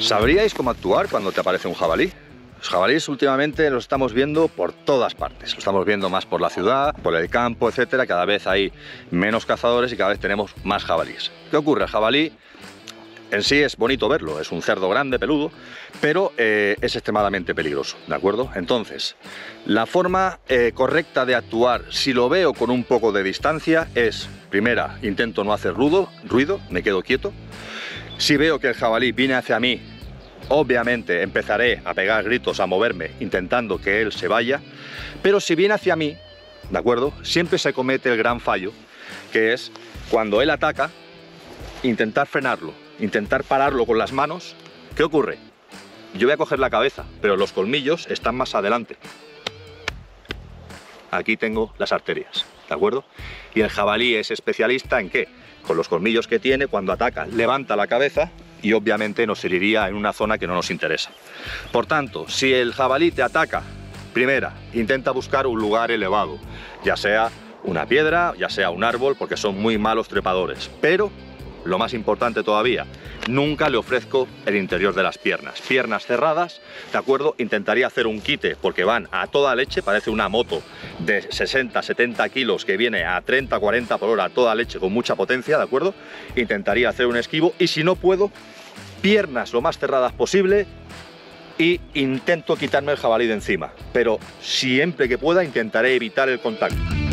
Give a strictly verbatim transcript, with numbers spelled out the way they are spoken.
¿Sabríais cómo actuar cuando te aparece un jabalí? Los jabalíes últimamente los estamos viendo por todas partes. Lo estamos viendo más por la ciudad, por el campo, etcétera. Cada vez hay menos cazadores y cada vez tenemos más jabalíes. ¿Qué ocurre? El jabalí en sí es bonito verlo, es un cerdo grande, peludo, pero eh, es extremadamente peligroso, ¿de acuerdo? Entonces, la forma eh, correcta de actuar, si lo veo con un poco de distancia, es, primera, intento no hacer ruido, ruido, me quedo quieto. Si veo que el jabalí viene hacia mí, obviamente empezaré a pegar gritos, a moverme, intentando que él se vaya. Pero si viene hacia mí, ¿de acuerdo? Siempre se comete el gran fallo, que es cuando él ataca, intentar frenarlo, intentar pararlo con las manos. ¿Qué ocurre? Yo voy a coger la cabeza, pero los colmillos están más adelante. Aquí tengo las arterias, ¿de acuerdo? Y el jabalí es especialista en ¿qué? Con los colmillos que tiene, cuando ataca, levanta la cabeza y obviamente nos heriría en una zona que no nos interesa. Por tanto, si el jabalí te ataca, primera, intenta buscar un lugar elevado, ya sea una piedra, ya sea un árbol, porque son muy malos trepadores. Pero, lo más importante todavía, nunca le ofrezco el interior de las piernas. Piernas cerradas, ¿de acuerdo? Intentaría hacer un quite porque van a toda leche, parece una moto de sesenta, setenta kilos que viene a treinta, cuarenta por hora a toda leche con mucha potencia, ¿de acuerdo? Intentaría hacer un esquivo y si no puedo, piernas lo más cerradas posible y intento quitarme el jabalí de encima. Pero siempre que pueda intentaré evitar el contacto.